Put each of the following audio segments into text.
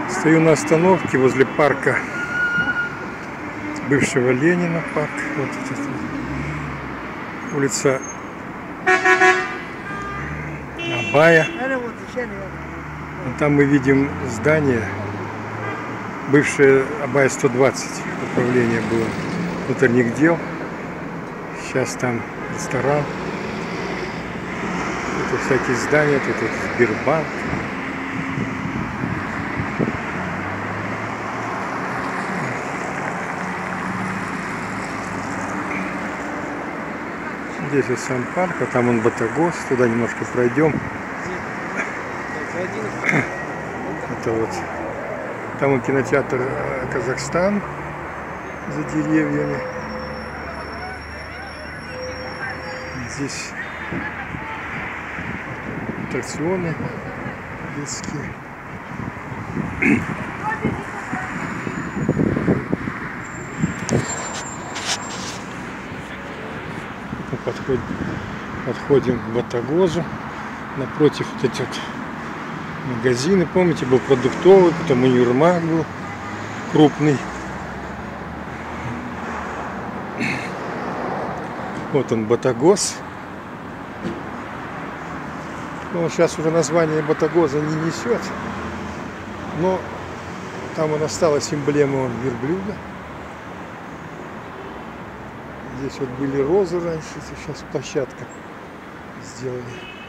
Стою на остановке возле парка бывшего Ленина, парк. Вот это, улица Абая. Там мы видим здание, бывшее Абая 120, управление было внутренних дел. Сейчас там ресторан. Тут всякие здания, тут Сбербанк. Здесь вот сам парк, а там он Батагос, туда немножко пройдем. Это вот, там он кинотеатр Казахстан за деревьями. Здесь аттракционы детские. Подходим к Батагозу. Напротив вот эти вот магазины. Помните, был продуктовый, потом универмаг был крупный. Вот он, Батагоз. Ну, сейчас уже название Батагоза не несет. Но там он осталась эмблема верблюда. Здесь вот были розы раньше, сейчас площадка сделали.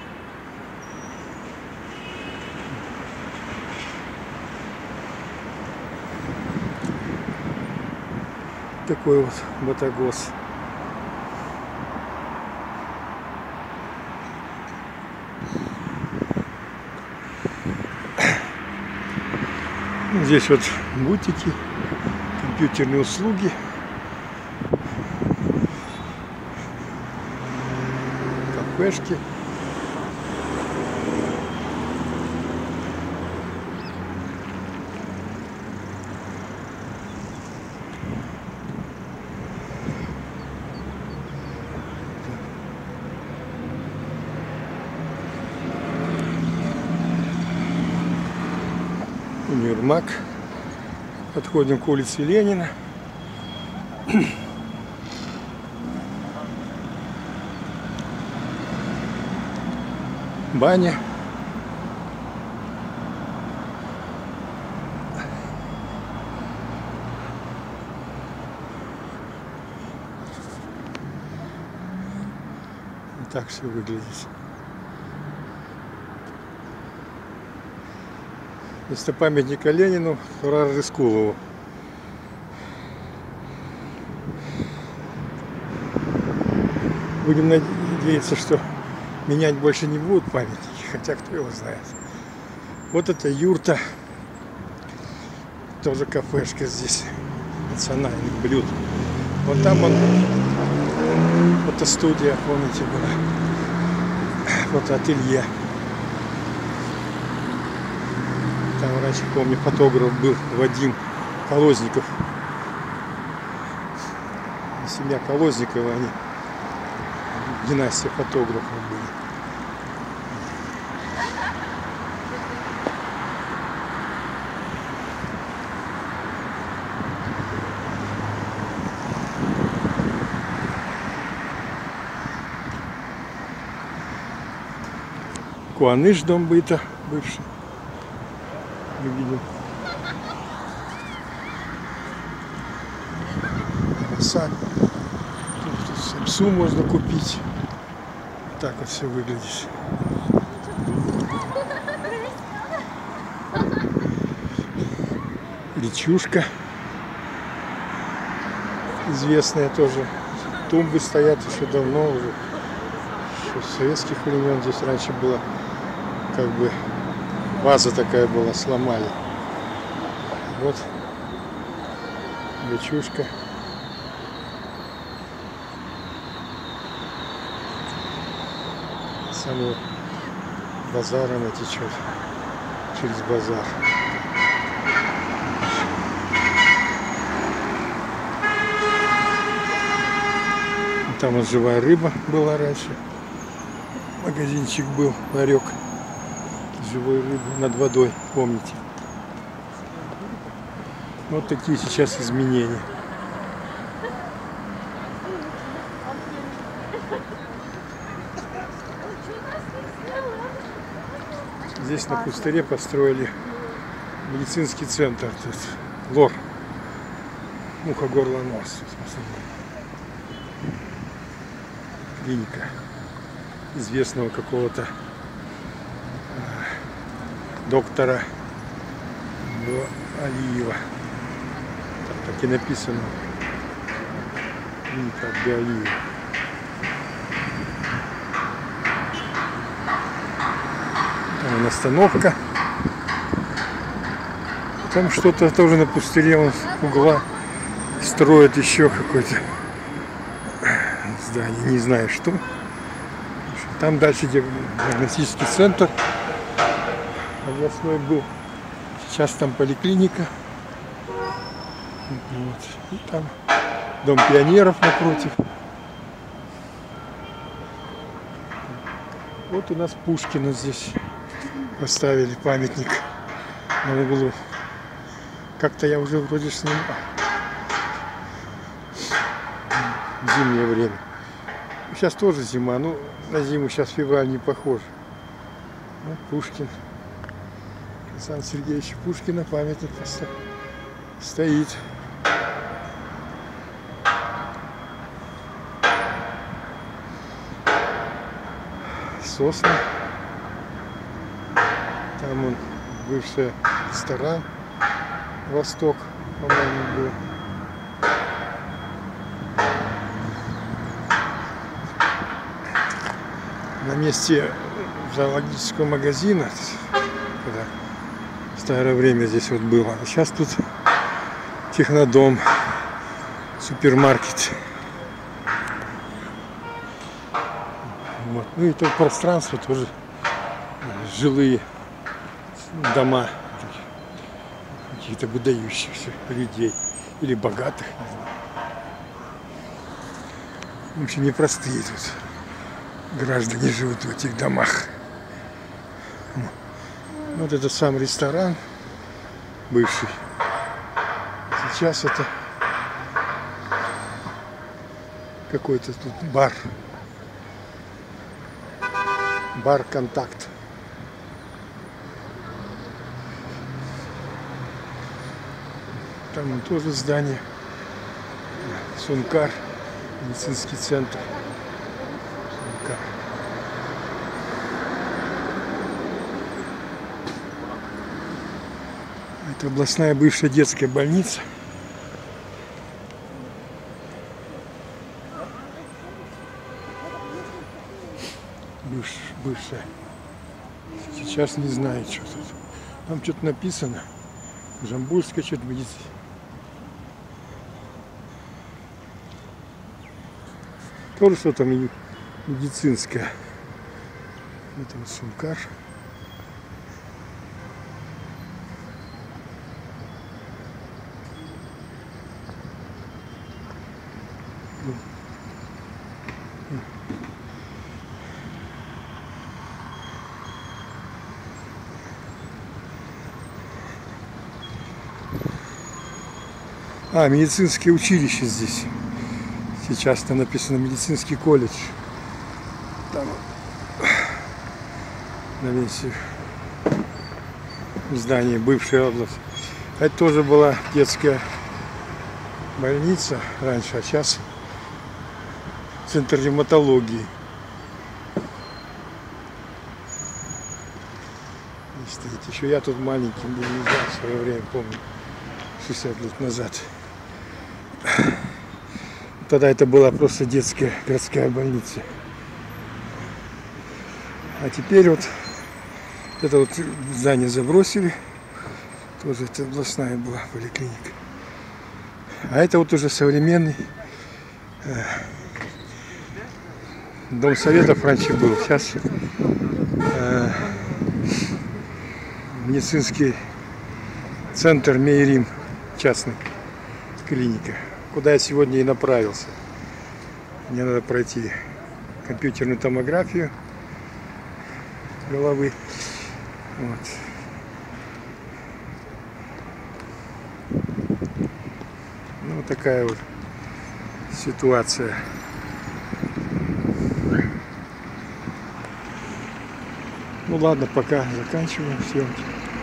Такой вот Батагоз. Здесь вот бутики, компьютерные услуги. Кафешки. Универмаг. Подходим к улице Ленина. Баня. Вот так все выглядит. Вместо памятника Ленину Турар Рыскулову. Будем надеяться, что менять больше не будут памятники, хотя кто его знает. Вот это юрта, тоже кафешка здесь национальных блюд. Вот там он, фотостудия, помните, была, фотоателье. Там раньше, помню, фотограф был Вадим Колозников. Семья Колозникова, они династия фотографов были. Куаныш, дом быта бывший. Мы видим. Сад. Тут сапсу можно купить. Так вот все выглядит. Речушка. Известная тоже. Тумбы стоят еще давно уже. Еще с советских времен здесь раньше была, как бы, ваза такая была, сломали. Вот речушка. Самого базара она течет через базар. Там вот живая рыба была раньше. Магазинчик был, ларек живой рыбы над водой, помните. Вот такие сейчас изменения. Здесь на пустыре построили медицинский центр. Тут лор. Ухо, горло, нос. Клиника известного какого-то доктора Алиева. Так и написано. Клиника Алиева. Там остановка. Там что-то тоже на пустыре, он с угла строит еще какое-то здание, не знаю что. Там дальше диагностический центр областной был. Сейчас там поликлиника. Вот. И там дом пионеров напротив. Вот у нас Пушкина здесь поставили памятник на углу. Как-то я уже вроде снимал. В зимнее время. Сейчас тоже зима, но на зиму сейчас февраль не похож. Вот Пушкин. Александра Сергеевича Пушкина памятник стоит. Сосны. Там он бывший ресторан Восток, по-моему, был. На месте зоологического магазина, когда в старое время здесь вот было. А сейчас тут технодом, супермаркет. Вот. Ну и то пространство тоже жилые дома каких-то выдающихся людей или богатых, не знаю. В общем, непростые тут граждане живут в этих домах. Вот это сам ресторан бывший. Сейчас это какой-то тут бар. Бар «Контакт». Там тоже здание. Сункар, медицинский центр. Сункар. Это областная бывшая детская больница. Бывшая. Сейчас не знаю, что тут. Там что-то написано. Жамбульская что-то медицина. Тоже что-то медицинское. Это вот Сункар. А, медицинское училище здесь. Сейчас там написано медицинский колледж. Там на месте здания бывшей области. Это тоже была детская больница раньше, а сейчас центр ревматологии. И стоит. Еще я тут маленьким был, не знаю, в свое время, помню, 60 лет назад. Тогда это была просто детская городская больница. А теперь вот это вот здание забросили. Тоже это областная была поликлиника. А это вот уже современный дом советов раньше был. Сейчас медицинский центр Мейрим, частный клиника, куда я сегодня и направился. Мне надо пройти компьютерную томографию головы. Вот. такая вот ситуация. Ну ладно, пока заканчиваем съемки.